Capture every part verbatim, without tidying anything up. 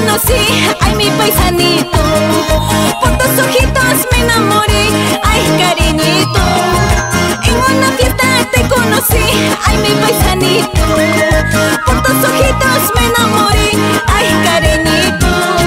conocí, ay mi paisanito. Por tus ojitos me enamoré, ay cariñito. En una fiesta te conocí, ay mi paisanito. Por tus ojitos me enamoré, ay cariñito.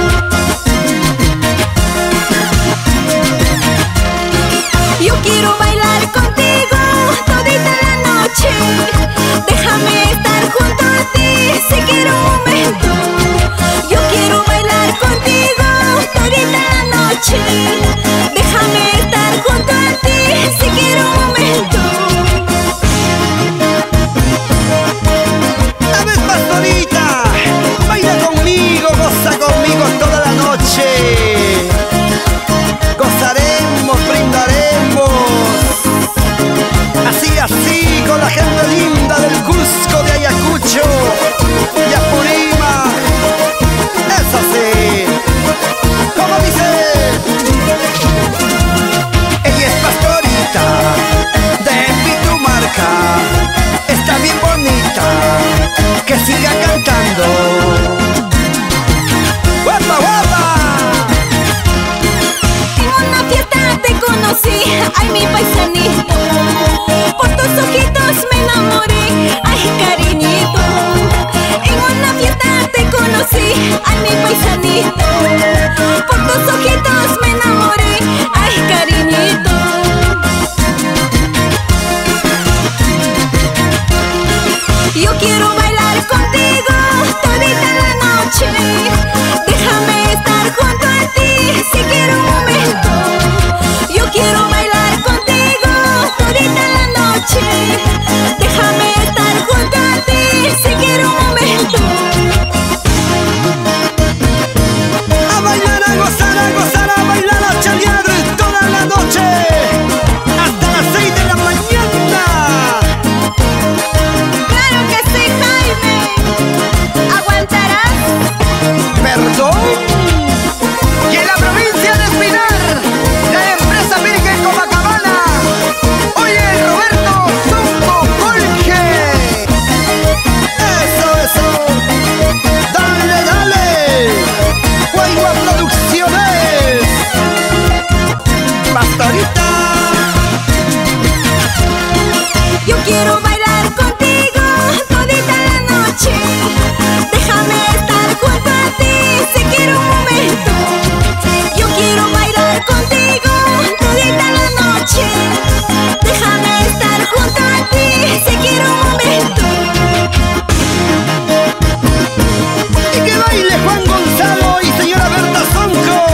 Yo quiero bailar contigo todita la noche. Déjame estar junto a ti si quiero un momento. Yo quiero bailar contigo todita la noche. Déjame estar junto a ti si quiero un momento. A ver, pastorita, baila conmigo, goza conmigo toda la noche. Gozaremos, brindaremos. Así, así, con la gente linda del Cusco, de Ayacucho y Apurímac. Eso sí, como dice. Ella es pastorita de Pitumarca, está bien bonita, que siga cantando. ¡Guapa, guapa! En una fiesta te conocí, ay mi paisanito. Por tus ojitos me enamoré, ay cariñito. En una fiesta te conocí, ay mi paisanito. Por tus ojitos me enamoré, ay cariñito. Yo quiero bailar contigo todita la noche. Déjame estar junto a ti si quiero un momento. Yo quiero bailar contigo todita la noche. Déjame estar junto a ti si quiero un momento. A bailar, a gozar, a gozar, a bailar, a chalear toda la noche hasta las seis de la mañana. Claro que sí, Jaime. ¿Aguantarás? ¿Perdón? Y en la provincia de Espinar, la empresa Virgen Copacabana. Oye, Roberto Zunco Jorge. Eso, eso. Dale, dale. Guayua Producciones. Pastorita. Yo quiero bailar contigo todita la noche. Déjame estar junto a ti si quiero un momento. Yo quiero bailar contigo todita la noche. Déjame estar junto a ti si quiero un momento. Y que baile Juan Gonzalo y señora Berta Zonco.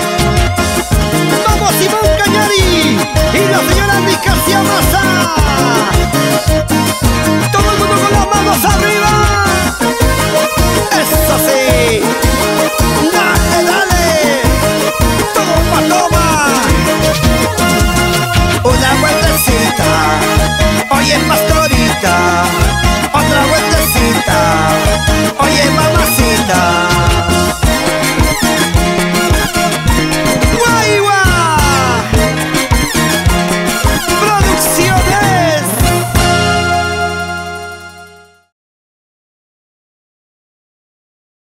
Vamos Simón Cañari y la señora Nicasia Maza.